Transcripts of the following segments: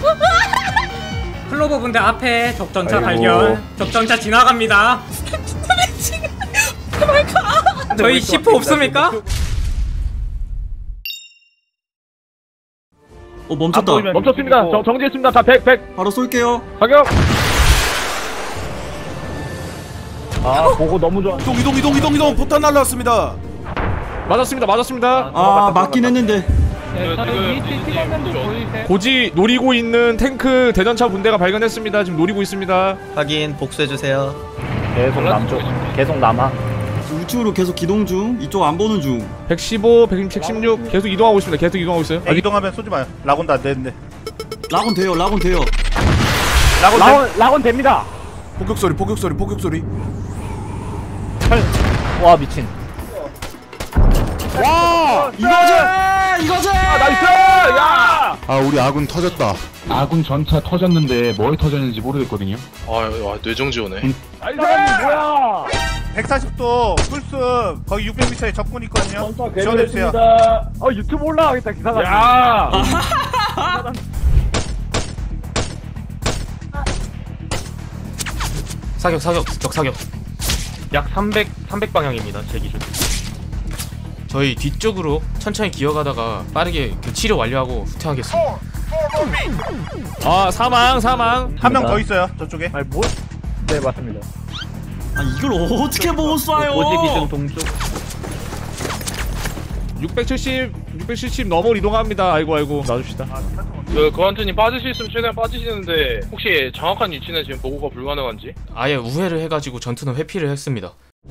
클로버 분대 앞에 적전차 발견. 적전차 지나갑니다. 저희 C4 없습니까? 멈췄다. 멈췄습니다. 정지했습니다. 다 100. 바로 쏠게요. 사격. 보고 너무 좋아. 이동. 포탄 날라왔습니다. 맞았습니다. 맞긴 했는데. 고지 노리고 있는 탱크 대전차 분대가 발견했습니다. 지금 노리고 있습니다. 확인, 복수해주세요. 계속 남쪽. 계속 남아. 우측으로 계속 기동 중. 이쪽 안 보는 중. 115, 116 계속 이동하고 있습니다. 계속 이동하고 있어요. 이동하면 쏘지 마요. 라곤도 안 되는데. 라곤 돼요. 라곤 됩니다. 폭격 소리. 와 미친. 와 이거지. 나이스. 야. 우리 아군 터졌다. 아군 전차 터졌는데 뭐에 터졌는지 모르겠거든요. 뇌정지 오네. 나이스. 뭐야? 140도 풀숲 거기 600m에 적군 있거든요. 지원해주세요. 유튜브 올라가겠다 기사가. 야. 사격. 약 300 방향입니다. 제 기준. 저희 뒤쪽으로 천천히 기어가다가 빠르게 치료 완료하고 후퇴하겠습니다. 사망. 한 명 더 있어요. 저쪽에. 네, 맞습니다. 이걸 어떻게 보고 쏴요? 고지 기준 동쪽. 670 넘어 이동합니다. 아이고 놔줍시다. 거한트님 빠질 수 있으면 최대한 빠지시는데 혹시 정확한 위치는 지금 보고가 불가능한지? 아예 우회를 해가지고 전투는 회피를 했습니다.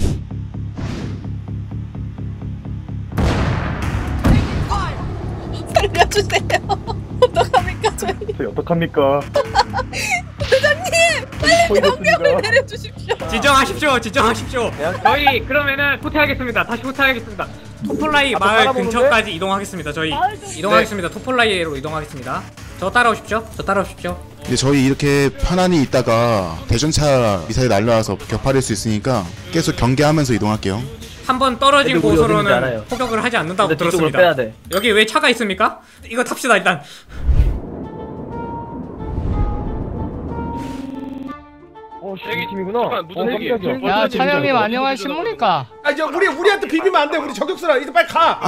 살려주세요. 어떡합니까 저희? 어떡합니까? 대장님! 빨리 명령을 내려주십시오. 지정하십시오. 저희 그러면은 후퇴하겠습니다. 다시 후퇴하겠습니다. 토폴라이 마을 근처까지 이동하겠습니다. 저희 이동하겠습니다. 토폴라이로 이동하겠습니다. 저 따라오십시오. 근데 저희 이렇게 편안히 있다가 대전차 미사일 날라와서 격파될 수 있으니까 계속 경계하면서 이동할게요. 한번 떨어진 애들 우리 어딘지 곳으로는 알아요. 포격을 하지 않는다고 근데 뒤쪽으로 들었습니다. 빼야 돼. 여기 왜 차가 있습니까? 이거 탑시다 일단. 팀이구나. 야 차장님 안녕하십니까? 우리한테 비비면 안 돼. 우리 저격수라. 이제 빨리 가.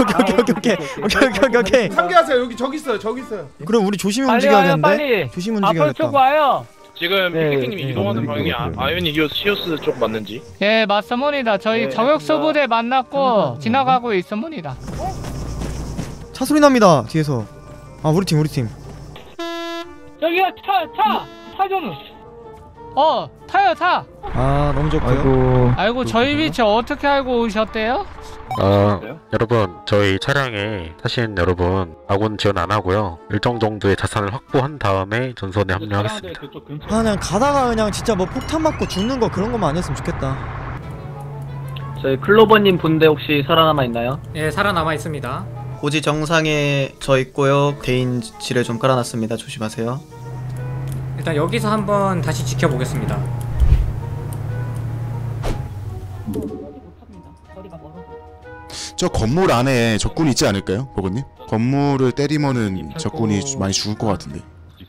오케이. 상계하세요. 여기 저기 있어요. 그럼 우리 조심히 움직여야겠는데? 조심히 움직여야겠다. 앞으로 쭉 와요. 지금 피키님이 이동하는 방향이 아이오닉 시오스 쪽 맞는지? 예 맞습니다. 저희 저격수 부대 만났고 지나가고 있습니다. 차 소리 납니다. 뒤에서. 우리 팀. 저기요 차 좀. 타요. 너무 좋고요. 아이고 저희 위치 어떻게 알고 오셨대요? 여러분 저희 차량에 타신 여러분 아군 지원 안 하고요. 일정 정도의 자산을 확보한 다음에 전선에 합류하겠습니다. 그냥 가다가 그냥 진짜 뭐 폭탄 맞고 죽는 거 그런 것만 아니었으면 좋겠다. 저희 클로버님 분대 혹시 살아남아 있나요? 예, 살아남아 있습니다. 고지 정상에 저 있고요. 대인지를 좀 깔아놨습니다. 조심하세요. 일단 여기서 한번 다시 지켜보겠습니다. 저 건물 안에 적군이 있지 않을까요, 버거님? 건물을 때리면은 적군이 많이 죽을 것 같은데.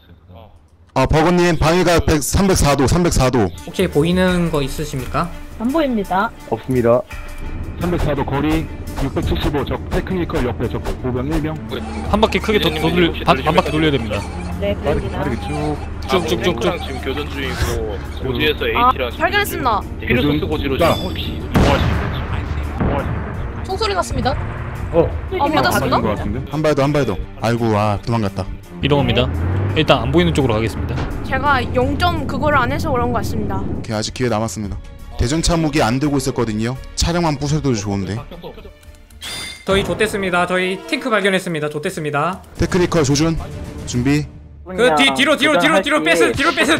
버거님 방위가 304도. 혹시 보이는 거 있으십니까? 안 보입니다. 없습니다. 304도 거리 675 적 테크니컬 옆에 적 보병 1명. 한 바퀴 크게 반 바퀴 돌려야 됩니다. 네, 보입니다. 쭉쭉쭉쭉 지금 교전 중이고 고지에서 H랑 발견했습니다. 피르소스 고지로 지금 혹시 총소리 났습니다. 안 맞았습니다. 한 발 더. 아이고 도망갔다. 이동합니다. 일단 안 보이는 쪽으로 가겠습니다. 제가 0점 그거를 안 해서 그런 것 같습니다. 오케이, 아직 기회 남았습니다. 대전차 무기 안 들고 있었거든요. 차량만 부숴도 좋은데. 저희 좆됐습니다. 저희 탱크 발견했습니다. 좆됐습니다. 테크니컬 조준 준비. 뒤로 빼세요.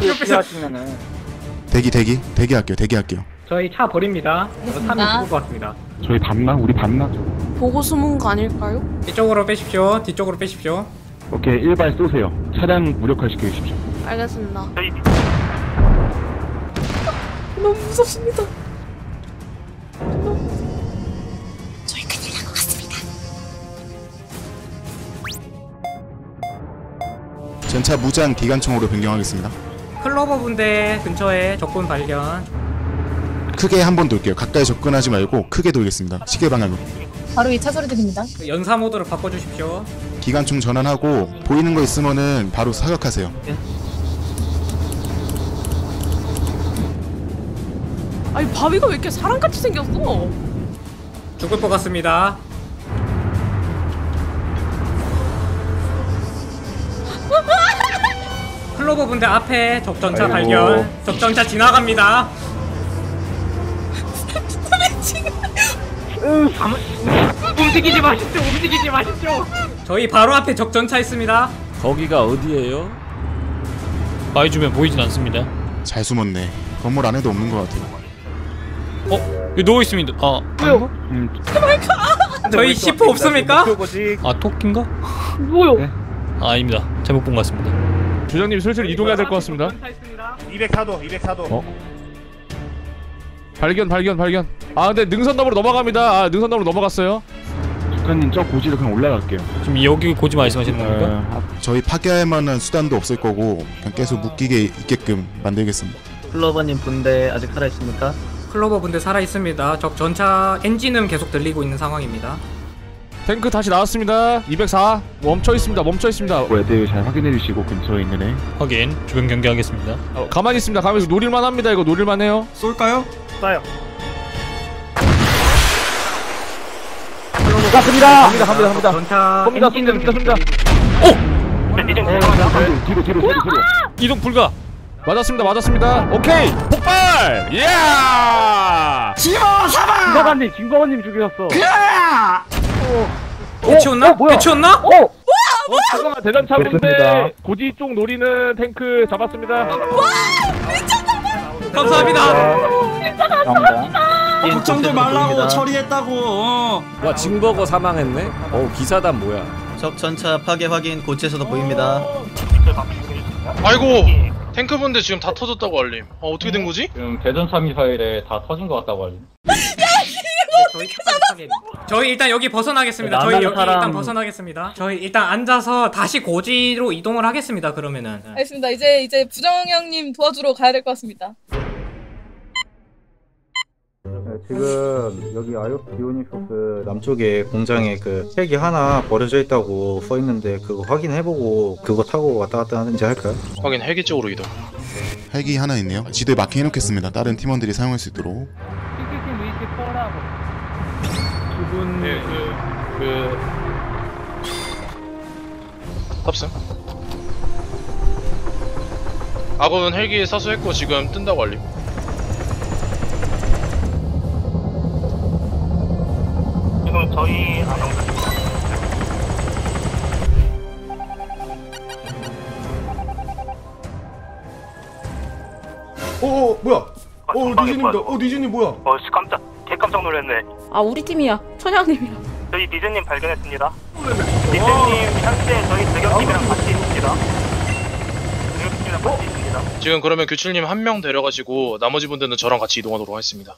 대기할게요. 저희 차 버립니다. 타면 죽을 것 같습니다. 저희 우리 봤나? 보고 숨은 거 아닐까요? 이쪽으로 빼십시오. 뒤쪽으로 빼십시오. 오케이 1발 쏘세요. 차량 무력화시켜 주십시오. 알겠습니다. 너무 무섭습니다. 저희 큰일 난 것 같습니다. 전차 무장 기관총으로 변경하겠습니다. 클로버 분대 근처에 적군 발견. 크게 한 번 돌게요. 가까이 접근하지 말고 크게 돌겠습니다. 시계 방향으로. 바로 2차 소리 드립니다. 연사 모드로 바꿔주십시오. 기관총 전환하고 보이는 거 있으면은 바로 사격하세요. 아니 바위가 왜 이렇게 사람같이 생겼어? 죽을 것 같습니다. 클로버 분대 앞에 적전차 발견. 적전차 지나갑니다. 움직이지 마십시오. 움직이지 마십시오. 저희 바로 앞에 적전차 있습니다. 거기가 어디예요? 바위 주변 보이진 않습니다. 잘 숨었네. 건물 안에도 없는 것 같아요. 여기 누워 있습니다. 왜요? 저희 C4 없습니까? 토끼인가? 뭐요? 아닙니다. 잘못 본 것 같습니다. 조장님 슬슬 이동해야 될 것 같습니다. 204도 204도. 발견. 근데 능선 너머로 넘어갑니다. 능선 너머로 넘어갔어요. 작가님 저 고지로 그냥 올라갈게요. 지금 여기 고지 말씀하시는 겁니까? 저희 파괴할 만한 수단도 없을 거고 그냥 계속 묶이게 있게끔 만들겠습니다. 클로버님 분대 아직 살아있습니까? 클로버 분대 살아있습니다. 적 전차 엔진음 계속 들리고 있는 상황입니다. 탱크 다시 나왔습니다. 204 멈춰있습니다. 애들 잘 확인해 주시고 근처에 있는 애. 확인. 주변 경계하겠습니다. 가만히 있습니다. 가만히 노릴만 합니다. 이거 노릴만 해요. 쏠까요? 쏴요. 갑니다. 전차 엔진음 계속 들리고 뒤로. 이동 불가. 맞았습니다. 오케이. 폭발. 이야. 김과관님 죽였어. 해치웠나? 해치웠나? 잠깐만 대전차 분대 고지 쪽 노리는 탱크 잡았습니다. 감사합니다. 걱정들 말라고 처리했다고. 와 징버거 사망했네? 기사단 뭐야? 적 전차 파괴 확인 고지에서도 보입니다. 아이고 탱크분들 지금 다 터졌다고 알림. 어떻게 된 거지? 지금 대전차 미사일에 다 터진 것 같다고 알림. 저희 일단 여기 벗어나겠습니다. 저희 여기 일단 벗어나겠습니다. 저희 일단 앉아서 다시 고지로 이동을 하겠습니다. 그러면은. 알겠습니다. 이제 부정형님 도와주러 가야 될 것 같습니다. 지금 여기 아이오프 비오니소스 남쪽에 공장에 그 헬기 하나 버려져 있다고 써 있는데 그거 확인해보고 그거 타고 왔다 갔다 하는지 할까요? 확인. 헬기 쪽으로 이동. 헬기 하나 있네요. 지도에 마킹 해놓겠습니다. 다른 팀원들이 사용할 수 있도록. 탑승. 아군 헬기 사수했고 지금 뜬다고 알림. 지금 저희 뭐야? 니즈님이다. 니즈님 뭐야? 깜짝 놀랐네. 아 우리 팀이야. 천양님이야. 저희 니즈님 발견했습니다. 니즈님 현재 저희 저격팀이랑 같이 있습니다. 저격팀이랑 같이 있습니다. 지금 그러면 규칠님 한 명 데려가시고 나머지 분들은 저랑 같이 이동하도록 하겠습니다.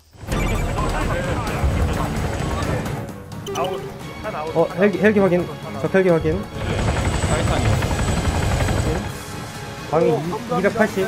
헬기 확인. 적 헬기 확인. 방위 280.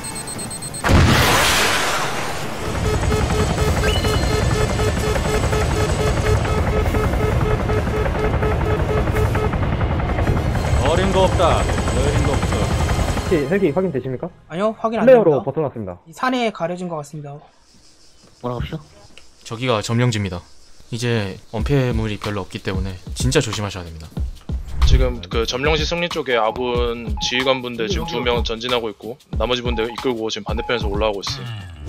어린 거 없다. 어린 거 없어. 혹시 헬기 확인 되십니까? 아니요, 확인 안 됩니다. 플레어로 벗어났습니다. 이 산에 가려진 것 같습니다. 뭐라고 하시죠? 저기가 점령지입니다. 이제 은폐물이 별로 없기 때문에 진짜 조심하셔야 됩니다. 지금 그 점령시 승리 쪽에 아군 지휘관분들 지금 2명 전진하고 있고 나머지 분들 이끌고 지금 반대편에서 올라오고 있어요.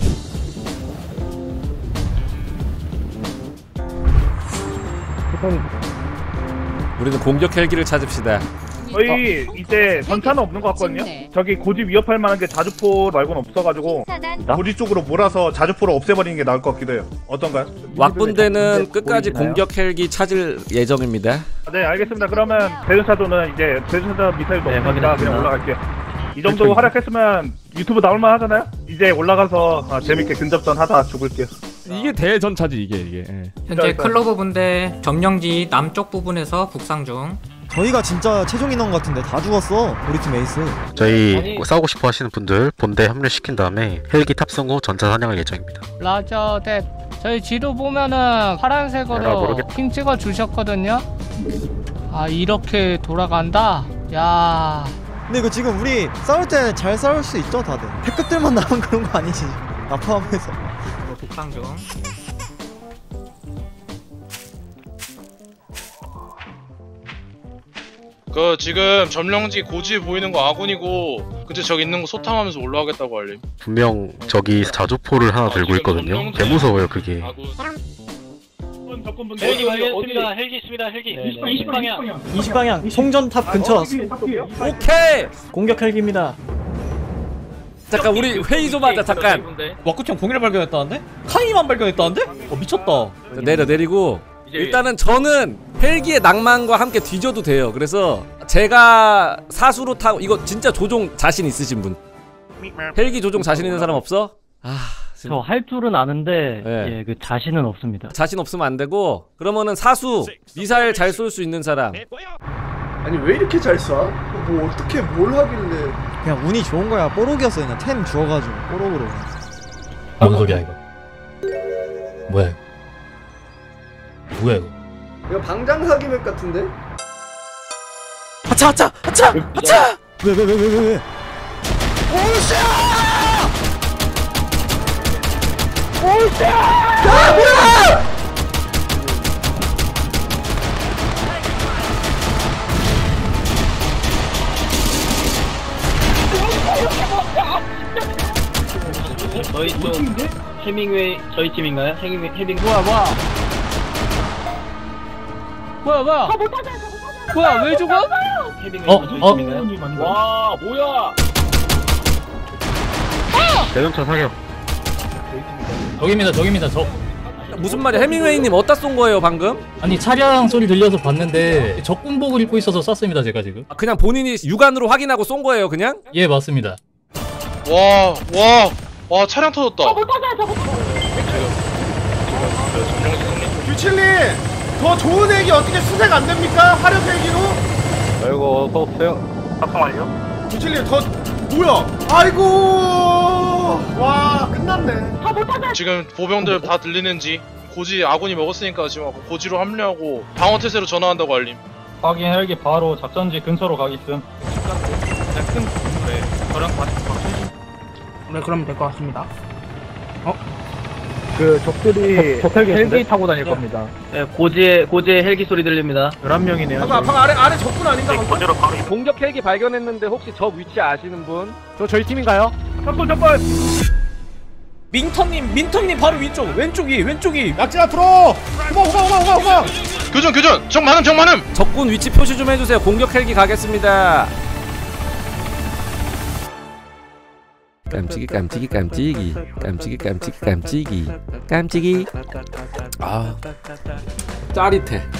우리는 공격 헬기를 찾읍시다. 저희 이제 전차는 없는 것 같거든요. 저기 고지 위협할 만한 게 자주포 말고는 없어가지고 고지 쪽으로 몰아서 자주포를 없애버리는 게 나을 것 같기도 해요. 어떤가요? 왁분대는 끝까지 공격 헬기 찾을 예정입니다. 네, 알겠습니다. 그러면 대전차도는 이제 대전차 미사일도 없으니까 그냥 올라갈게요. 이 정도 활약했으면 유튜브 나올만 하잖아요? 이제 올라가서 재밌게 근접전 하다 죽을게요. 이게 대전차지 이게. 현재 클로버 분대 점령지 남쪽 부분에서 북상 중. 저희가 진짜 최종 인원 같은데 다 죽었어. 우리 팀 에이스. 저희 싸우고 싶어 하시는 분들 본대에 합류시킨 다음에 헬기 탑승 후 전차 사냥할 예정입니다. 라저 대 저희 지도 보면은 파란색으로 핑 찍어 주셨거든요. 아 이렇게 돌아간다? 야. 근데 이거 지금 우리 싸울 때 잘 싸울 수 있죠 다들? 패급들만 나온 그런 거 아니지? 나 포함해서. 독상 중. 그 지금 점령지 고지 보이는 거 아군이고 근데 저기 있는 거 소탕하면서 올라가겠다고 알림. 분명 저기 자주포를 하나 들고 있거든요. 개 무서워요 그게. 헬기 완료했습니다. 헬기 있습니다. 헬기. 20방향. 20방향 송전탑 근처. 오케이. 공격 헬기입니다. 잠깐 우리 회의 좀 하자. 잠깐. 와꾸형 공일을 발견했다는데? 카이만 발견했다는데? 미쳤다. 내리고 일단은 저는 헬기의 낭만과 함께 뒤져도 돼요. 그래서 제가 사수로 타고 이거 진짜 조종 자신 있으신 분? 헬기 조종 자신 있는 사람 없어? 저 할 줄은 아는데 네. 그 자신은 없습니다. 자신 없으면 안 되고 그러면은 사수 미사일 잘 쏠 수 있는 사람. 아니 왜 이렇게 잘 쏴? 뭐 어떻게 뭘 하길래? 그냥 운이 좋은 거야. 뽀록이었어 그냥 템 주워가지고 뽀록으로. 뭔 소리야 이거? 뭐야 이거? 뭐야 이거? 이거 방장 사기맥 같은데? 아차! 왜? 오씨야! 야 뭐야! 저희 쪽 해밍웨이 저희 팀인가요? 해밍 뭐야 왜 죽어? 와 뭐야? 대전차 사격. 저깁니다. 저. 무슨 말이야? 해밍웨이님 어디다 쏜 거예요 방금? 아니 차량 소리 들려서 봤는데 적군복을 입고 있어서 쐈습니다 제가 지금. 그냥 본인이 육안으로 확인하고 쏜 거예요 그냥? 예 맞습니다. 와 차량 터졌다. 규칠님 더 좋은 헬기 어떻게 수색 안 됩니까? 화력 헬기로? 아이고 어서 오세요. 작성 완료. 규칠님 더 뭐야? 아이고 와 끝났네. 지금 보병들 다 들리는지 고지 아군이 먹었으니까 지금 고지로 합류하고 방어태세로 전화한다고 알림. 확인 헬기 바로 작전지 근처로 가겠음. 큰 건물에 저랑 같이 네 그러면 될 것 같습니다. 그 적들이 헬기 타고 다닐 겁니다. 네, 고지에 헬기 소리 들립니다. 11명이네요. 방 아래 적군 아닌가? 고지로 바로 이동. 공격 헬기 발견했는데 혹시 저 위치 아시는 분? 저희 팀인가요? 잠깐. 민턴님 바로 왼쪽이. 낙지 앞으로. 후방. 교전 적 많음. 적군 위치 표시 좀 해주세요. 공격 헬기 가겠습니다. 깜찍이. 아 짜릿해.